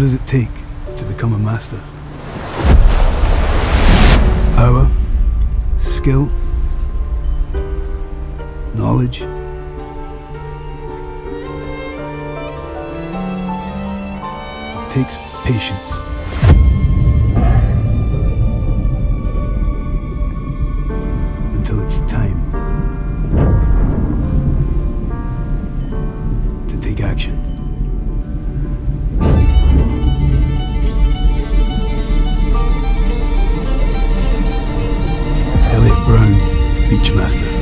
does it take to become a master? Power? Skill? Knowledge? It takes patience. Until it's time to take action. Elliot, Beachmaster.